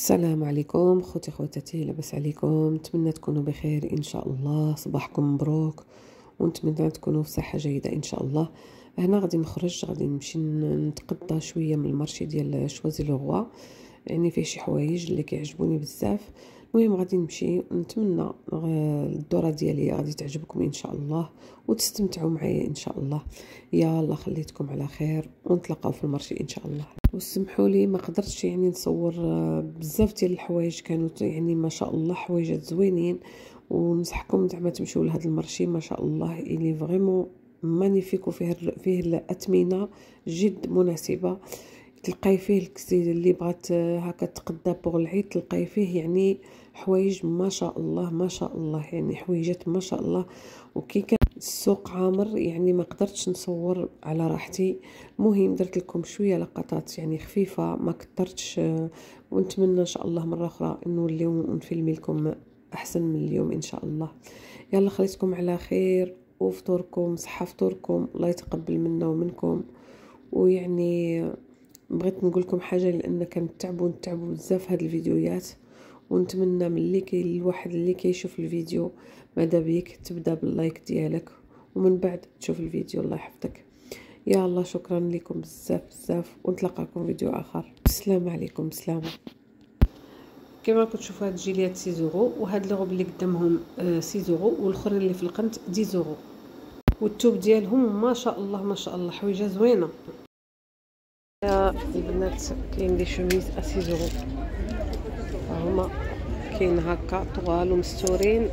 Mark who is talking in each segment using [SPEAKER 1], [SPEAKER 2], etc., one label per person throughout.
[SPEAKER 1] السلام عليكم خوتي خواتاتي، لاباس عليكم؟ نتمنى تكونوا بخير ان شاء الله. صباحكم مبروك ونتمنى تكونوا في صحه جيده ان شاء الله. هنا غادي نخرج، غادي نمشي نتقضى شويه من المارشي ديال شوازي لو، يعني فيه شي حوايج اللي كيعجبوني بزاف. المهم غادي نمشي، نتمنى الدوره ديالي غادي تعجبكم ان شاء الله وتستمتعوا معايا ان شاء الله. يلا خليتكم على خير ونتلاقاو في المارشي ان شاء الله. وسمحوا لي ما قدرتش يعني نصور بزاف ديال الحوايج، كانوا يعني ما شاء الله حوايجات زوينين، ونصحكم زعما تمشيو لهذا المارشي ما شاء الله الي فريمون مانيفيك، وفيه الاثمنه جد مناسبه. تلقاي فيه الكسيد اللي بغات هكا تقدا بوغ العيد، تلقاي فيه يعني حوايج ما شاء الله ما شاء الله، يعني حويجات ما شاء الله. وكي كان السوق عامر يعني ما قدرتش نصور على راحتي. مهم درت لكم شويه لقطات يعني خفيفه، ما كثرتش، ونتمنى ان شاء الله مره اخرى نوليو نفيلمي لكم احسن من اليوم ان شاء الله. يلا خليتكم على خير، وفطوركم صحه، فطوركم الله يتقبل منا ومنكم. ويعني بغيت نقول لكم حاجه، لان كنتعبوا بزاف هاد الفيديوهات، ونتمنى من اللي الواحد اللي كيشوف الفيديو ماذا بيك تبدا باللايك ديالك، ومن بعد تشوف الفيديو. الله يحفظك. يا الله شكرا لكم بزاف، ونتلاقاكم فيديو اخر. السلام عليكم. سلامه. كما راكم تشوفوا هاد الجيليات 6 يورو، وهاد لي روب اللي قدامهم 6 يورو، والاخرين اللي في القنت 10 يورو. والثوب ديالهم ما شاء الله ما شاء الله حويجه زوينه. يا البنات كاين لي شوميز 6 يورو، هما كاين هكا طوال ومستورين،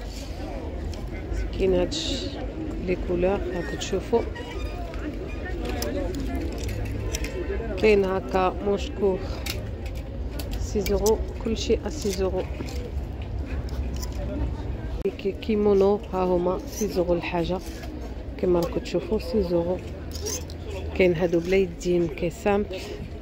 [SPEAKER 1] كاين هادش لي كولور هاكا تشوفوا، كاين هكا موشكور 6 يورو، كلشي 6 يورو. كيمونو ها هما 6 يورو الحاجه، كما راكم تشوفوا 6 يورو. كاين هادو بلا يدين كي سامبل،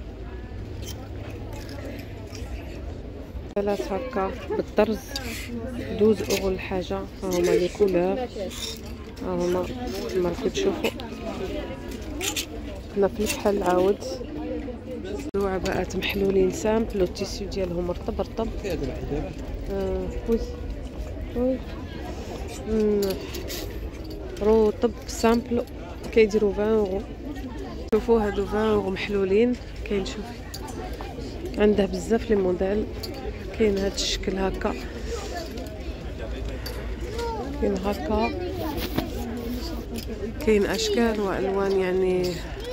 [SPEAKER 1] ثلاث هكا بالطرز 12 يورو الحاجه. ها هما لي كولور، ها هما كما راكم تشوفوا. هنا في الكحل عاود عباءات محلولين سامبل، والتيسيو ديالهم رطب. وي رطب سامبل كيديروا 20 يورو. شوفوا هادو 20 يورو محلولين. كاين شوفي عنده بزاف لي موديل، كاين هاد الشكل هكا، كاين هكا، كاين اشكال والوان، يعني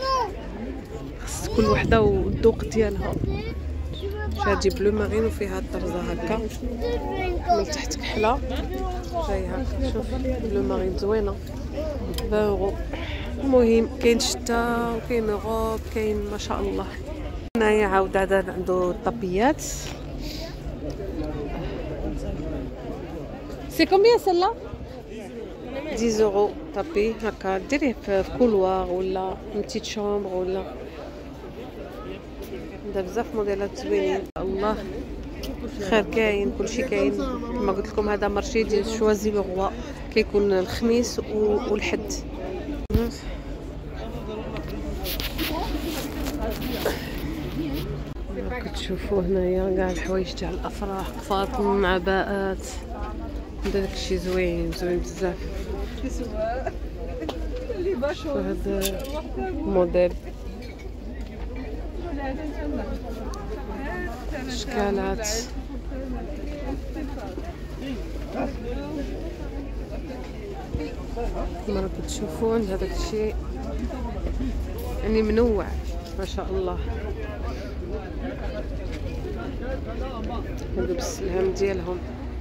[SPEAKER 1] خص كل وحده والذوق ديالها. هادي بلو مارين وفيها الطرزه هكا من تحت كحله جاي هكا، شوف بلو مارين زوينه 20 يورو. المهم كاين شتا وكاين غوب، كاين ما شاء الله. هنايا عاود عنده الطبيات. سي كومبيان سلا 10 يورو طبي هكا، ديريه في كولوار ولا بتيت شومبر، ولا عندها بزاف موديلات زوينين. الله خير، كاين كلشي كاين. كما قلت لكم هذا مارشي ديال شوازي لو، كيكون الخميس والحد. كتشوفوا هنايا كاع الحوايج تاع الافراح، قفاطن، عباءات، داكشي زوين بزاف. شوفوا هذا موديل، اشكالات. كما راكم تشوفون هذاك الشيء يعني منوع ما شاء الله. هادو بالسلام ديالهم.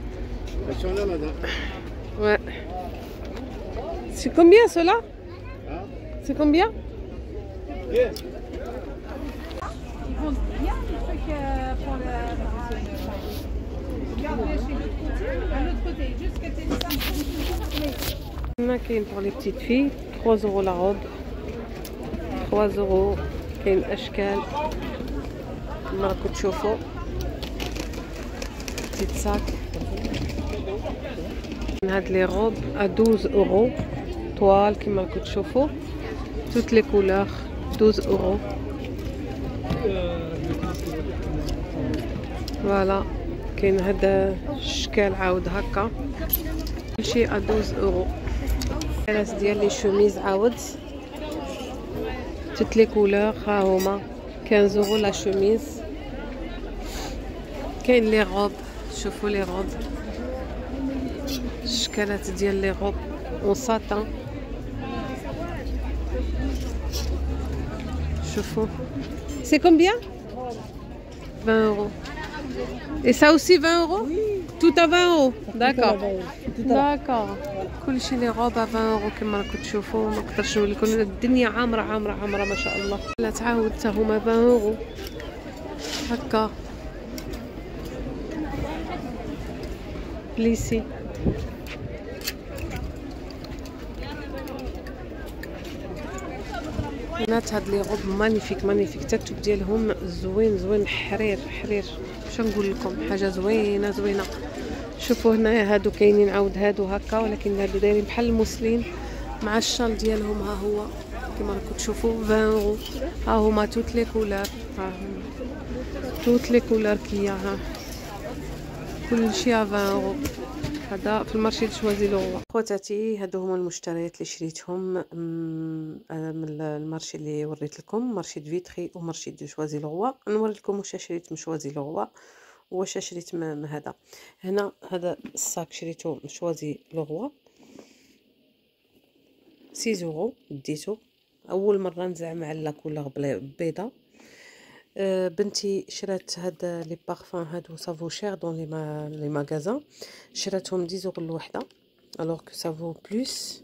[SPEAKER 1] Ouais. C'est combien cela? C'est combien?
[SPEAKER 2] Ils vendent bien les trucs pour le. Regardez chez l'autre côté, à l'autre côté, juste que t'es
[SPEAKER 1] هنا كاين pour les petites filles 3 euros la robe، 3 euros. كاين اشكال كما راكم تشوفوا، بتيت ساك. هاد لي روب à 12 euros طوال كما راكم تشوفوا، toutes les couleurs 12 euros. فوالا كاين هذا الشكال عاود هكا كلشي 12 اورو. الراس ديال لي شوميز عاود توت لي كولور ها هما 15 اورو لا شوميز. كاين لي روب، شوفوا لي روب، الشكالات ديال لي روب اون ساتان. شوفوا سي كومبيان 20 euros. Et ça aussi 20 euros? Tout à 20 euros. D'accord. D'accord. كلشي لي روب 20 euros كما راكم تشوفوا. ما نقدرش نقول لكم الدنيا عامره عامره عامره ما شاء الله. لا تعاود حتى هما 20 euros هكا بليسي. بنات هاد لي غوب مانيفيك مانيفيك، حتى التوب ديالهم زوين زوين، حرير حرير، واش نقول لكم، حاجه زوينه زوينه. شوفوا هنايا هادو كاينين عاود هادو هكا، ولكن هادو دايرين بحال الموسلين مع الشال ديالهم. ها هو كما راكم تشوفوا 20 اورو. ها هما توت لي كولور، ها هما توت لي كولور كيا، ها كلشي 20 اورو. هذا في المارشي شوازي لو. خواتاتي هادو هما المشتريات اللي شريتهم من المارشي اللي وريت لكم، مارشي دو فيتري ومارشي دو شوازي لو. نوري لكم واش شريت من شوازي لو واش شريت من هذا. هنا هذا الصاك شريته من شوازي لو 6 اورو، ديتو اول مره نزعم على لا كولور بيضه. بنتي شرات هاد لي بارفان هادو سافو شير دون لي ماغازان، شراتهم 10 اورو الوحده الوغ كو سافو بلوس.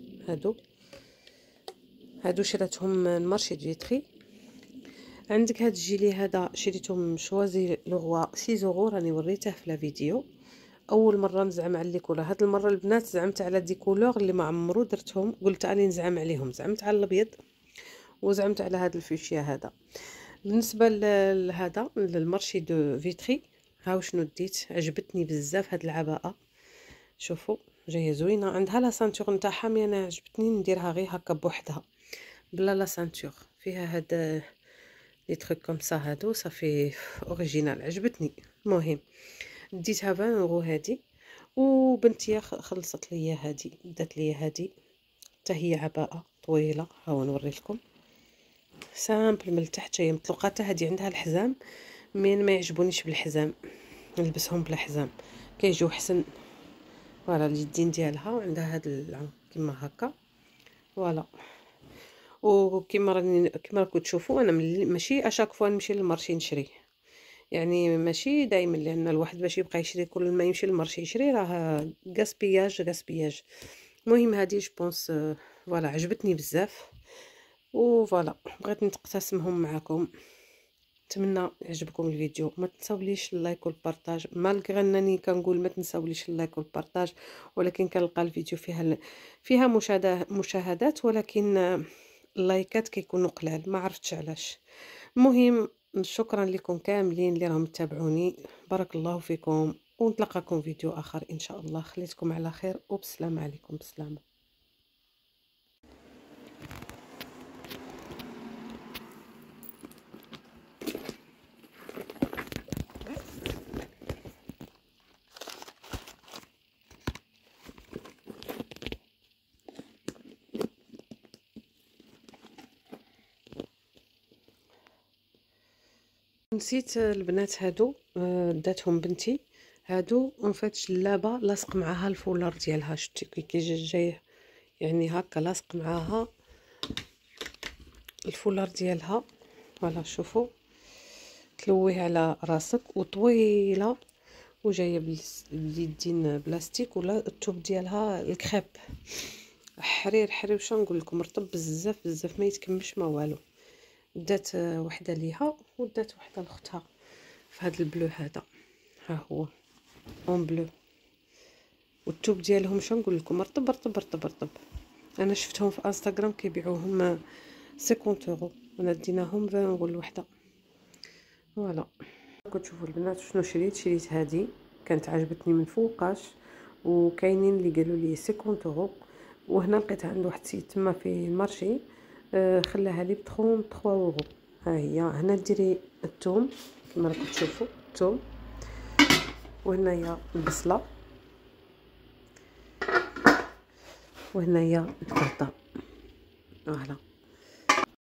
[SPEAKER 1] هادو شراتهم من مارشي دو فيتري. عندك هاد الجيلي هذا شريته من شوازي لو 6 اورو، راني وريته في لا فيديو. اول مره نزعم على لي كولور، هاد المره البنات زعمت على دي كولور اللي ما عمرو درتهم، قلت اني نزعم عليهم، زعمت على الابيض وزعمت على هاد الفوشيا هذا. بالنسبه لهذا للمارشي دو فيتري، هاو شنو ديت، عجبتني بزاف هاد العباءه. شوفوا جايه زوينه، عندها لا سانتور نتاعها، مي انا عجبتني نديرها غير هكا بوحدها بلا لا سانتور. فيها هاد لي تروك كوم سا، هادو صافي اوريجينال، عجبتني. المهم ديتها 20 اورو هادي. وبنتي خلصت ليا هادي، دات ليا هادي حتى هي عباءه طويله، ها نوري لكم سامبل من التحت جايه مطلقاته. هذه عندها الحزام، مين ما يعجبونيش بالحزام نلبسهم بلا حزام كيجيو حسن. فوالا اليدين ديالها وعندها هاد كيما هكا فوالا. وكيما راني كيما راكم تشوفوا انا ماشي اشاك فوا نمشي للمارشي نشري، يعني ماشي دائما، لان الواحد باش يبقى يشري كل ما يمشي للمارشي يشري راه غاسبياج. المهم هذه جوبونس فوالا عجبتني بزاف، وفوالا بغيت نتقاسمهم معكم. نتمنى يعجبكم الفيديو. ما تنساوليش اللايك والبارطاج، مالغري انني كنقول ما تنساوليش اللايك والبارطاج، ولكن كنلقى الفيديو فيها مشاهدات، ولكن اللايكات كيكونوا قلال، ما عرفتش علاش. المهم شكرا لكم كاملين اللي راهم تتابعوني، بارك الله فيكم، ونتلقاكم فيديو اخر ان شاء الله. خليتكم على خير وبسلامه عليكم، بسلامه. نسيت البنات هادو داتهم بنتي، هادو اون فيت جلابه لاصق معاها الفولار ديالها، شتي كي جاي يعني هكا لاصق معاها الفولار ديالها. فوالا شوفوا تلويه على راسك وطويله وجايه باليدين بلاستيك، ولا الثوب ديالها الكريب حرير حرير. واش نقول لكم، رطب بزاف بزاف ما يتكمش ما والو. دات وحده ليها ودات وحده لاختها في هذا البلو هذا، ها هو اون بلو. والثوب ديالهم شنو نقول لكم، رطب رطب رطب رطب. انا شفتهم في انستغرام كيبيعوهم 50 اورو، انا ديناهم 20 اورو الوحده. فوالا كتشوفوا البنات شنو شريت هذه كانت عجبتني من فوقاش، وكاينين اللي قالوا لي 50 اورو. وهنا لقيتها عند واحد السيد تما في المارشي خلاها لي ب 33 اورو. ها هي هنا ديري الثوم كما راكم تشوفوا، الثوم وهنايا البصله، وهنايا الفرطه. فوالا